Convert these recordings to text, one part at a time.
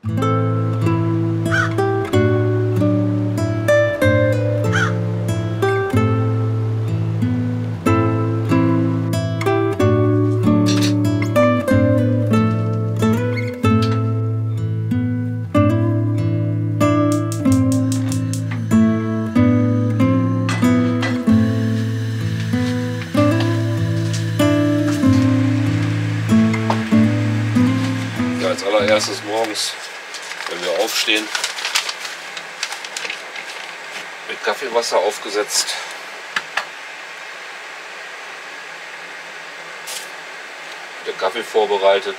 Als allererstes morgens, wenn wir aufstehen, mit Kaffeewasser aufgesetzt. Der Kaffee vorbereitet.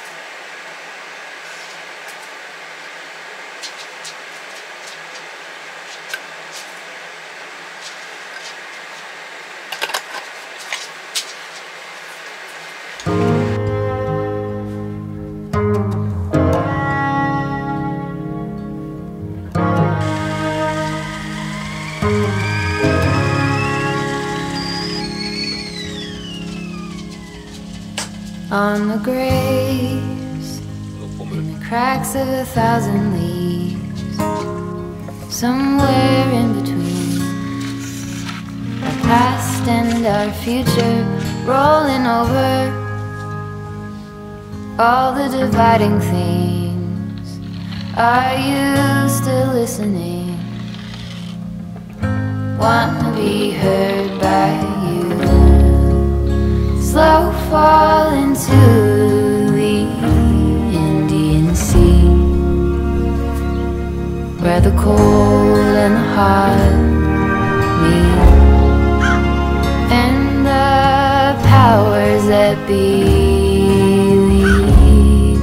On the graves, in the cracks of 1,000 leaves, somewhere in between our past and our future, rolling over all the dividing things. Are you still listening? Wanna be heard by you? Slow fall into the Indian Sea, where the cold and the hot meet, and the powers that be lead.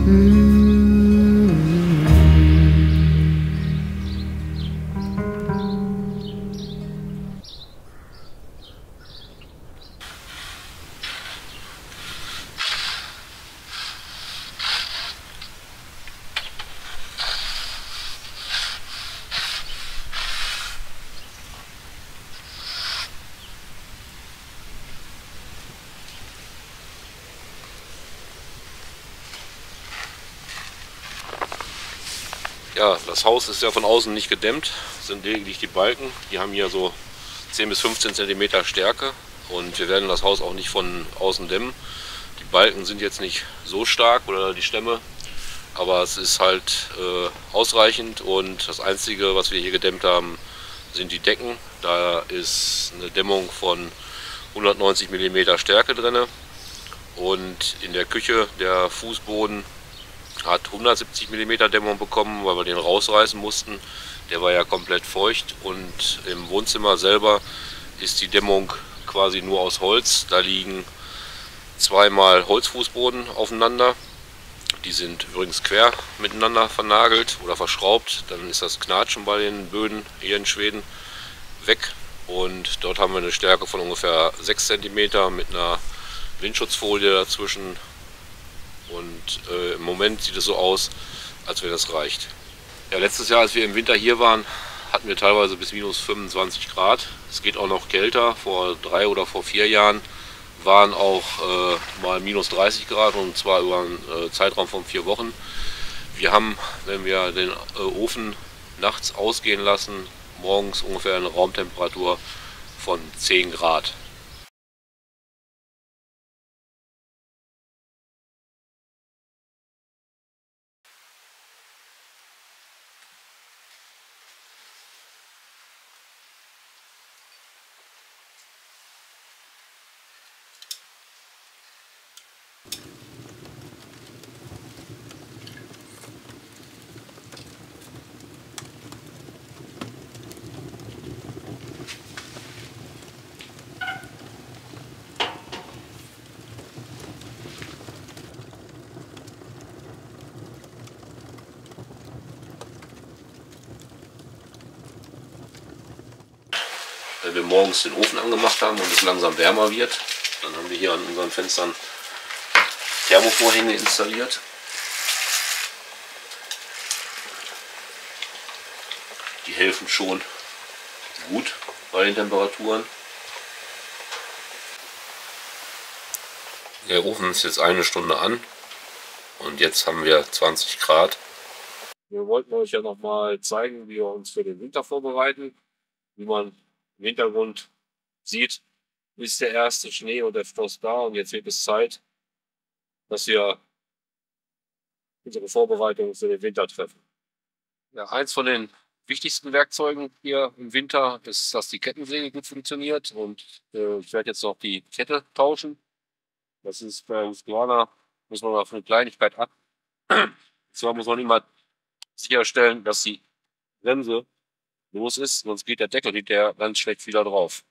Ja, das Haus ist ja von außen nicht gedämmt, sind lediglich die Balken. Die haben hier so 10 bis 15 cm Stärke und wir werden das Haus auch nicht von außen dämmen. Die Balken sind jetzt nicht so stark oder die Stämme, aber es ist halt ausreichend und das Einzige, was wir hier gedämmt haben, sind die Decken. Da ist eine Dämmung von 190 mm Stärke drin und in der Küche der Fußboden hat 170 mm Dämmung bekommen, weil wir den rausreißen mussten. Der war ja komplett feucht und im Wohnzimmer selber ist die Dämmung quasi nur aus Holz. Da liegen zweimal Holzfußboden aufeinander. Die sind übrigens quer miteinander vernagelt oder verschraubt. Dann ist das Knatschen bei den Böden hier in Schweden weg. Und dort haben wir eine Stärke von ungefähr 6 cm mit einer Windschutzfolie dazwischen. Und im Moment sieht es so aus, als wenn das reicht. Ja, letztes Jahr, als wir im Winter hier waren, hatten wir teilweise bis minus 25 Grad. Es geht auch noch kälter. Vor 3 oder vor 4 Jahren waren auch mal minus 30 Grad und zwar über einen Zeitraum von 4 Wochen. Wir haben, wenn wir den Ofen nachts ausgehen lassen, morgens ungefähr eine Raumtemperatur von 10 Grad. Wenn wir morgens den Ofen angemacht haben und es langsam wärmer wird, dann haben wir hier an unseren Fenstern Thermovorhänge installiert. Die helfen schon gut bei den Temperaturen. Der Ofen ist jetzt 1 Stunde an und jetzt haben wir 20 Grad. Wir wollten euch ja noch mal zeigen, wie wir uns für den Winter vorbereiten. Wie man im Hintergrund sieht, ist der erste Schnee und der Frost da und jetzt wird es Zeit, dass wir unsere Vorbereitungen für den Winter treffen. Ja, eins von den wichtigsten Werkzeugen hier im Winter ist, dass die Kettensäge gut funktioniert und ich werde jetzt noch die Kette tauschen. Das ist bei Husqvarna, muss man auf eine Kleinigkeit ab. Zwar muss man immer sicherstellen, dass die Bremse los ist, sonst geht der Deckel hinterher ganz schlecht wieder drauf.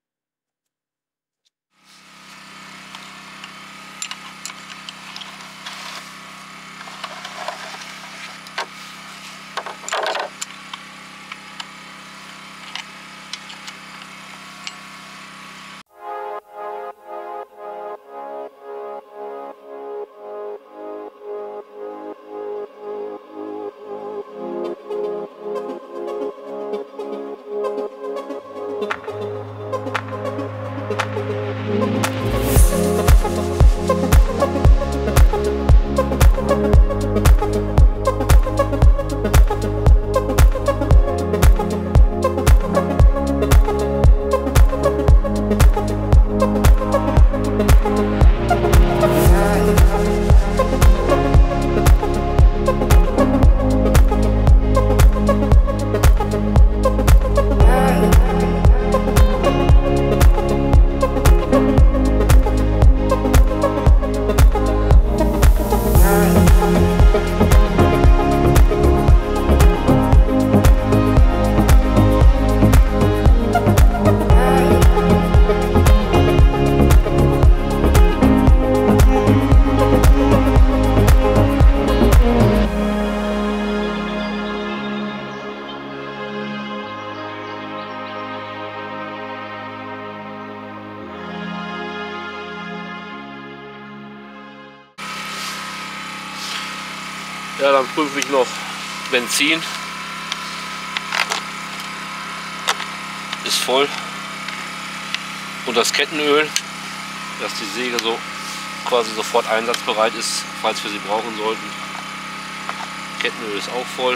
Ja, dann prüfe ich noch Benzin. Ist voll. Und das Kettenöl, dass die Säge so quasi sofort einsatzbereit ist, falls wir sie brauchen sollten. Kettenöl ist auch voll.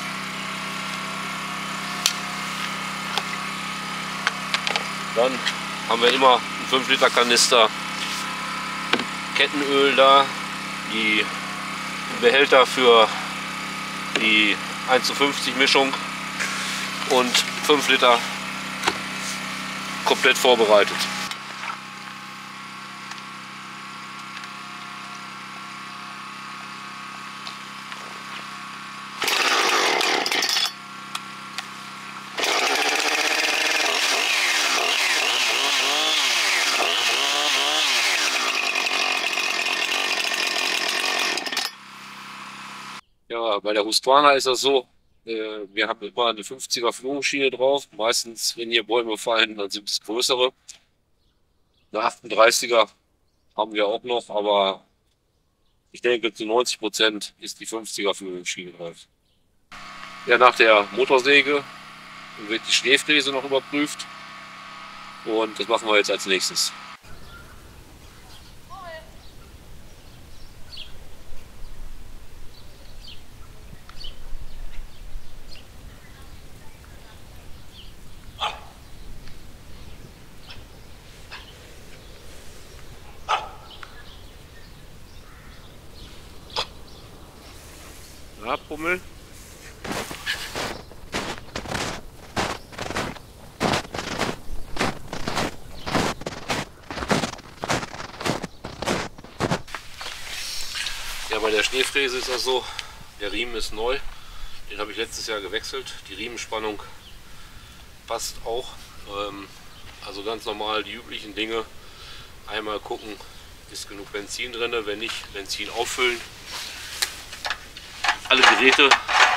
Dann haben wir immer einen 5 Liter Kanister Kettenöl da, die Behälter für die 1:50 Mischung und 5 Liter komplett vorbereitet. Ja, bei der Husqvarna ist das so, wir haben immer eine 50er Führungsschiene drauf. Meistens, wenn hier Bäume fallen, dann sind es größere. Eine 38er haben wir auch noch, aber ich denke, zu 90% ist die 50er Führungsschiene drauf. Ja, nach der Motorsäge wird die Schneefräse noch überprüft und das machen wir jetzt als nächstes. Pummel. Ja, bei der Schneefräse ist das so, der Riemen ist neu, den habe ich letztes Jahr gewechselt. Die Riemenspannung passt auch, also ganz normal die üblichen Dinge. Einmal gucken, ist genug Benzin drin, wenn nicht, Benzin auffüllen. Alle Geräte,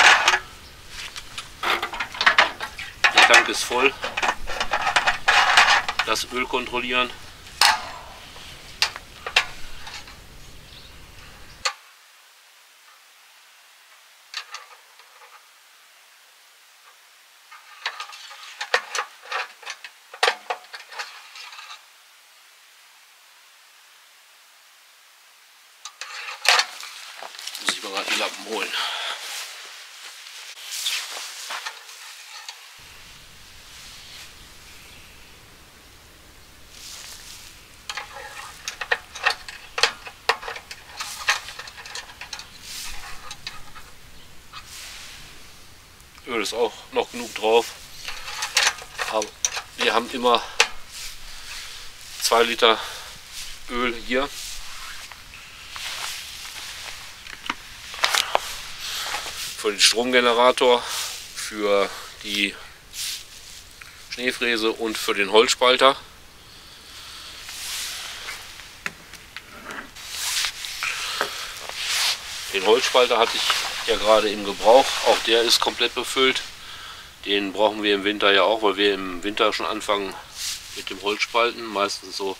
der Tank ist voll, das Öl kontrollieren. Muss ich mal gerade die Lappen holen. Öl ist auch noch genug drauf. Aber wir haben immer 2 Liter Öl hier. Für den Stromgenerator, für die Schneefräse und für den Holzspalter. Den Holzspalter hatte ich ja gerade im Gebrauch, auch der ist komplett befüllt. Den brauchen wir im Winter ja auch, weil wir im Winter schon anfangen mit dem Holzspalten, meistens so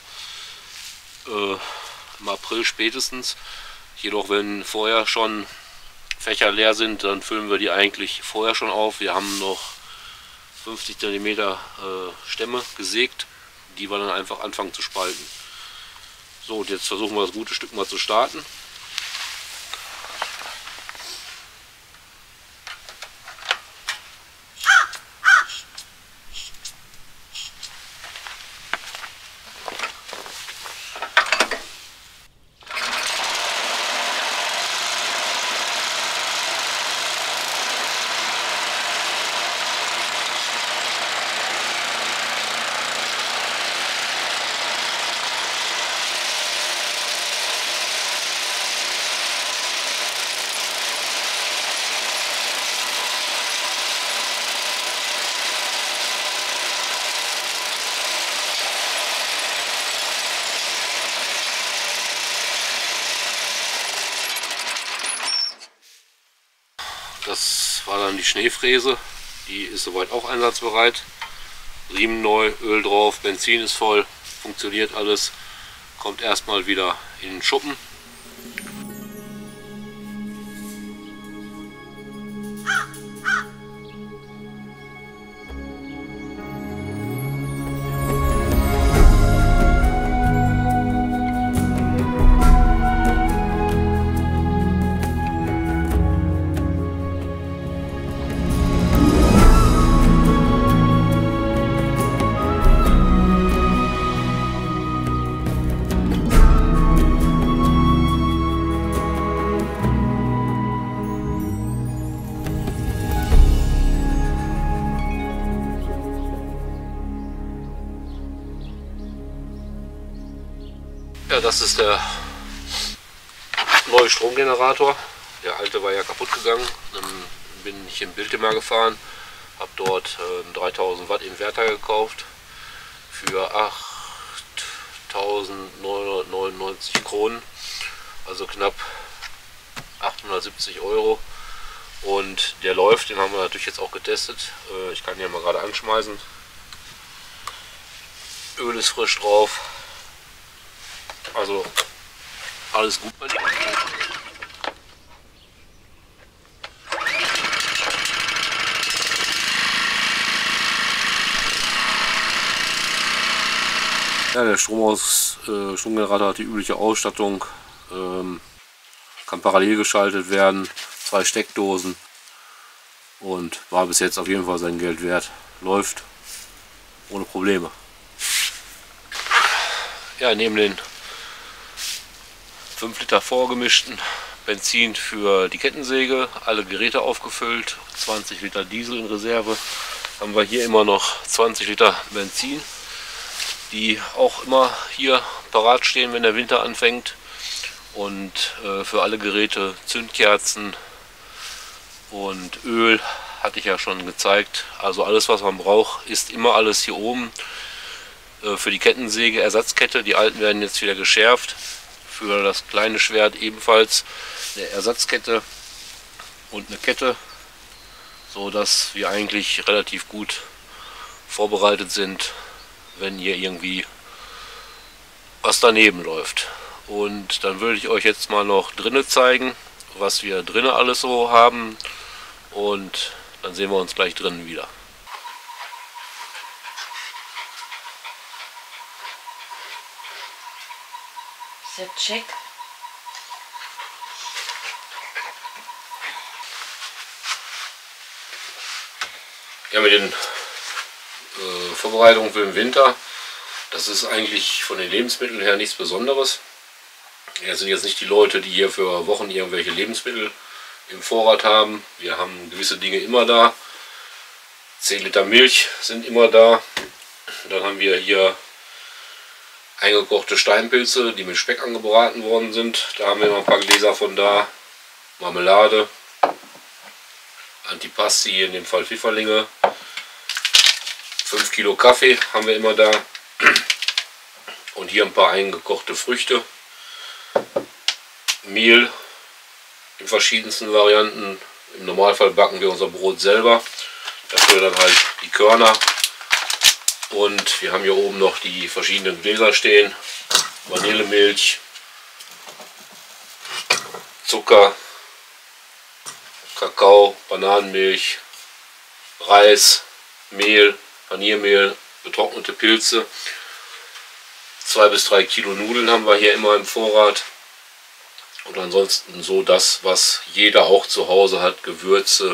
im April spätestens. Jedoch wenn vorher schon Fächer leer sind, dann füllen wir die eigentlich vorher schon auf. Wir haben noch 50 cm Stämme gesägt, die wir dann einfach anfangen zu spalten. So, und jetzt versuchen wir das gute Stück mal zu starten. Das war dann die Schneefräse, die ist soweit auch einsatzbereit. Riemen neu, Öl drauf, Benzin ist voll, funktioniert alles. Kommt erstmal wieder in den Schuppen. Ja, das ist der neue Stromgenerator. Der alte war ja kaputt gegangen. Dann bin ich in Biltema gefahren, habe dort 3000 Watt Inverter gekauft für 8.999 Kronen, also knapp 870 Euro. Und der läuft, den haben wir natürlich jetzt auch getestet. Ich kann ihn ja mal gerade anschmeißen. Öl ist frisch drauf. Also alles gut bei dem. Ja, der Stromgenerator hat die übliche Ausstattung, kann parallel geschaltet werden, 2 Steckdosen und war bis jetzt auf jeden Fall sein Geld wert. Läuft ohne Probleme. Ja, neben den 5 Liter vorgemischten Benzin für die Kettensäge, alle Geräte aufgefüllt, 20 Liter Diesel in Reserve, haben wir hier immer noch 20 Liter Benzin, die auch immer hier parat stehen, wenn der Winter anfängt. Und für alle Geräte Zündkerzen und Öl hatte ich ja schon gezeigt. Also alles, was man braucht, ist immer alles hier oben. Für die Kettensäge Ersatzkette, die alten werden jetzt wieder geschärft. Für das kleine Schwert ebenfalls eine Ersatzkette und eine Kette, so dass wir eigentlich relativ gut vorbereitet sind, wenn hier irgendwie was daneben läuft. Und dann würde ich euch jetzt mal noch drinnen zeigen, was wir drinnen alles so haben, und dann sehen wir uns gleich drinnen wieder. Check. Ja, mit den Vorbereitungen für den Winter, das ist eigentlich von den Lebensmitteln her nichts Besonderes. Wir sind jetzt nicht die Leute, die hier für Wochen irgendwelche Lebensmittel im Vorrat haben. Wir haben gewisse Dinge immer da. 10 Liter Milch sind immer da. Dann haben wir hier eingekochte Steinpilze, die mit Speck angebraten worden sind. Da haben wir immer ein paar Gläser von da. Marmelade, Antipasti, in dem Fall Pfifferlinge. 5 Kilo Kaffee haben wir immer da. Und hier ein paar eingekochte Früchte. Mehl in verschiedensten Varianten. Im Normalfall backen wir unser Brot selber. Dafür dann halt die Körner. Und wir haben hier oben noch die verschiedenen Gläser stehen. Vanillemilch, Zucker, Kakao, Bananenmilch, Reis, Mehl, Paniermehl, getrocknete Pilze. 2 bis 3 Kilo Nudeln haben wir hier immer im Vorrat. Und ansonsten so das, was jeder auch zu Hause hat. Gewürze,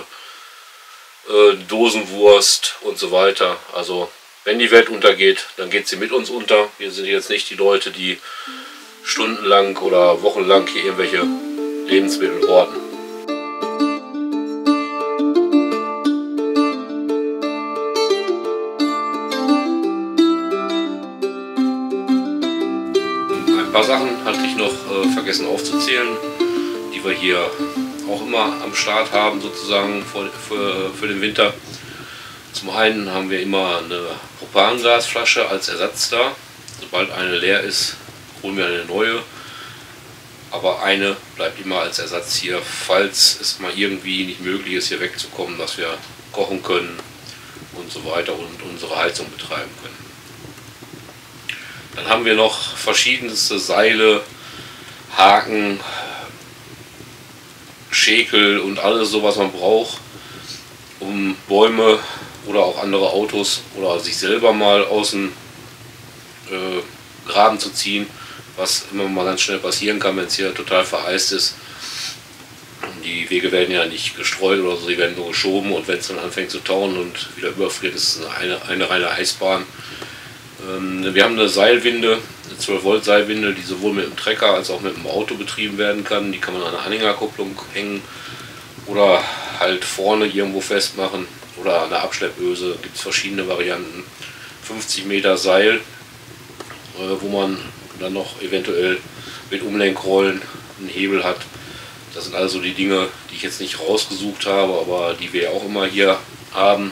Dosenwurst und so weiter. Also wenn die Welt untergeht, dann geht sie mit uns unter. Wir sind jetzt nicht die Leute, die stundenlang oder wochenlang hier irgendwelche Lebensmittel horten. Ein paar Sachen hatte ich noch vergessen aufzuzählen, die wir hier auch immer am Start haben, sozusagen für den Winter. Zum einen haben wir immer eine Propanglasflasche als Ersatz da. Sobald eine leer ist, holen wir eine neue. Aber eine bleibt immer als Ersatz hier, falls es mal irgendwie nicht möglich ist, hier wegzukommen, dass wir kochen können und so weiter und unsere Heizung betreiben können. Dann haben wir noch verschiedenste Seile, Haken, Schäkel und alles so, was man braucht, um Bäume oder auch andere Autos oder sich selber mal aus dem Graben zu ziehen, was immer mal ganz schnell passieren kann, wenn es hier total vereist ist. Die Wege werden ja nicht gestreut oder so, die werden nur geschoben, und wenn es dann anfängt zu tauen und wieder überfriert, ist es eine reine Eisbahn. Wir haben eine Seilwinde, eine 12 Volt Seilwinde, die sowohl mit dem Trecker als auch mit dem Auto betrieben werden kann. Die kann man an eine Anhängerkupplung hängen oder halt vorne irgendwo festmachen oder an der Abschleppöse. Gibt es verschiedene Varianten. 50 Meter Seil, wo man dann noch eventuell mit Umlenkrollen einen Hebel hat. Das sind also die Dinge, die ich jetzt nicht rausgesucht habe, aber die wir auch immer hier haben.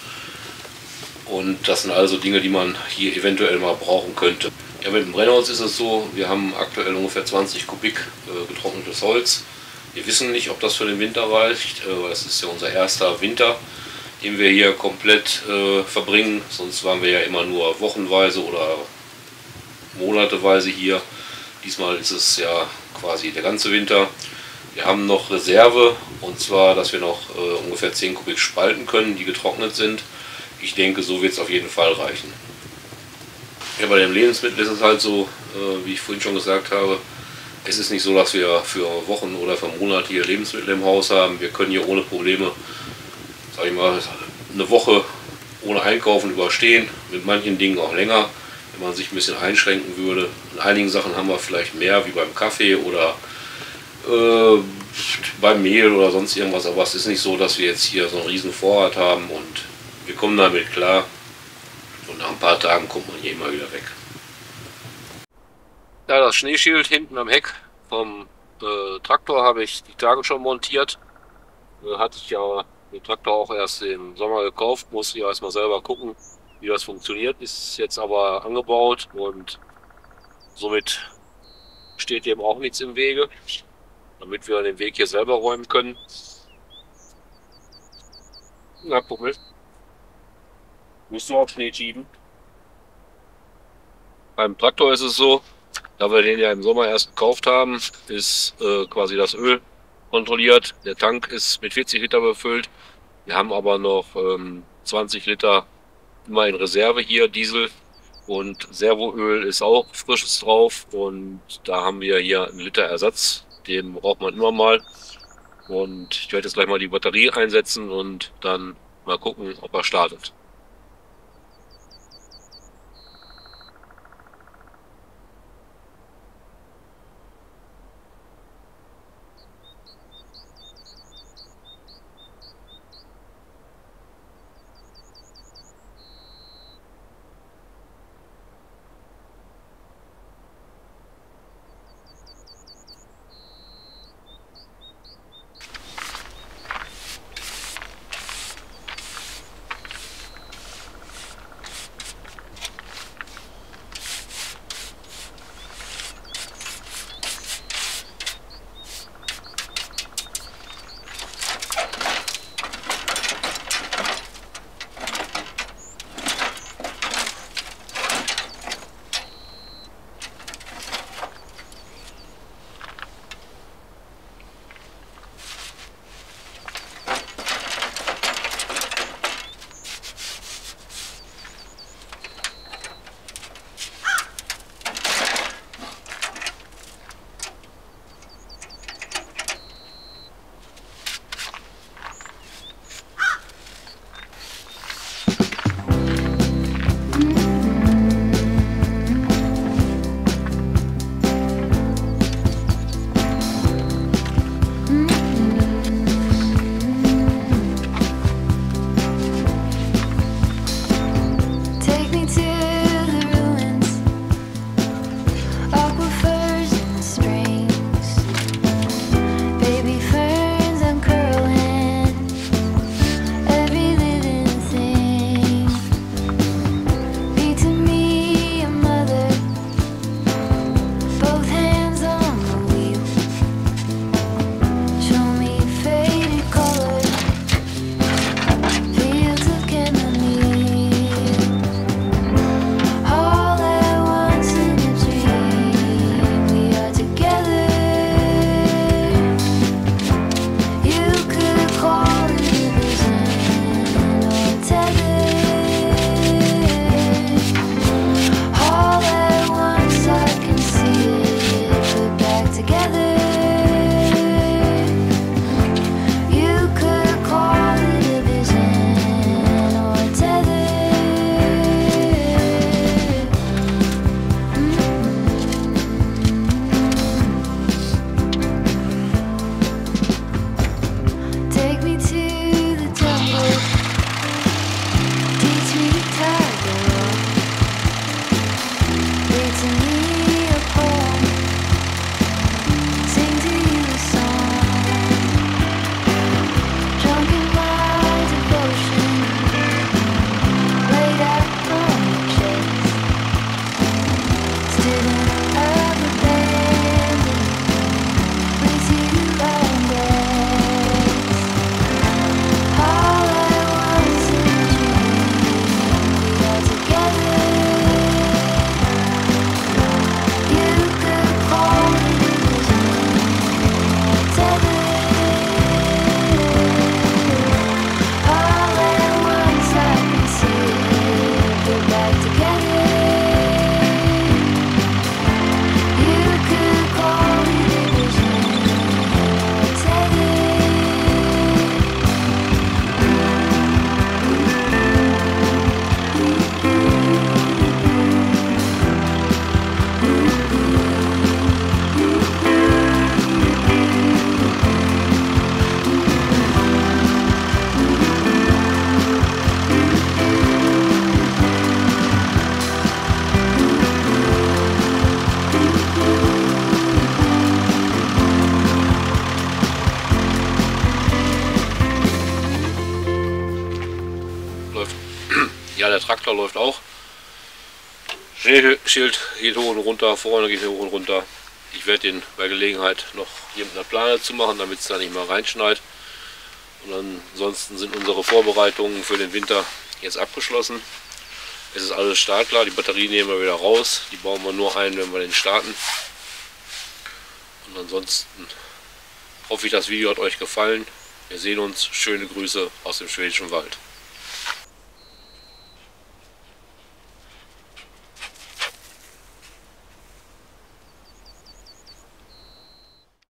Und das sind also Dinge, die man hier eventuell mal brauchen könnte. Ja, mit dem Brennholz ist es so, wir haben aktuell ungefähr 20 Kubik getrocknetes Holz. Wir wissen nicht, ob das für den Winter reicht, weil es ist ja unser erster Winter, den wir hier komplett verbringen. Sonst waren wir ja immer nur wochenweise oder monateweise hier. Diesmal ist es ja quasi der ganze Winter. Wir haben noch Reserve, und zwar, dass wir noch ungefähr 10 Kubik spalten können, die getrocknet sind. Ich denke, so wird es auf jeden Fall reichen. Ja, bei dem Lebensmittel ist es halt so, wie ich vorhin schon gesagt habe, es ist nicht so, dass wir für Wochen oder für Monate hier Lebensmittel im Haus haben. Wir können hier ohne Probleme, sag ich mal, eine Woche ohne Einkaufen überstehen, mit manchen Dingen auch länger, wenn man sich ein bisschen einschränken würde. In einigen Sachen haben wir vielleicht mehr, wie beim Kaffee oder beim Mehl oder sonst irgendwas, aber es ist nicht so, dass wir jetzt hier so einen riesen Vorrat haben, und wir kommen damit klar, und nach ein paar Tagen kommt man hier immer wieder weg. Ja, das Schneeschild hinten am Heck vom Traktor habe ich die Tage schon montiert. Hatte ich ja den Traktor auch erst im Sommer gekauft, musste ja erstmal selber gucken, wie das funktioniert. Ist jetzt aber angebaut, und somit steht dem auch nichts im Wege, damit wir den Weg hier selber räumen können. Na, Pummel. Musst du auch Schnee schieben? Beim Traktor ist es so, da wir den ja im Sommer erst gekauft haben, ist quasi das Öl kontrolliert. Der Tank ist mit 40 Liter befüllt. Wir haben aber noch 20 Liter immer in Reserve hier, Diesel. Und Servoöl ist auch frisches drauf. Und da haben wir hier einen Liter Ersatz. Den braucht man immer mal. Und ich werde jetzt gleich mal die Batterie einsetzen und dann mal gucken, ob er startet. der Traktor läuft auch. Schneeschild geht hoch und runter, vorne geht hoch und runter. Ich werde den bei Gelegenheit noch hier mit einer Plane zu machen, damit es da nicht mal reinschneit. Und ansonsten sind unsere Vorbereitungen für den Winter jetzt abgeschlossen. Es ist alles startklar, die Batterie nehmen wir wieder raus. Die bauen wir nur ein, wenn wir den starten. Und ansonsten hoffe ich, das Video hat euch gefallen. Wir sehen uns. Schöne Grüße aus dem Schwäbischen Wald.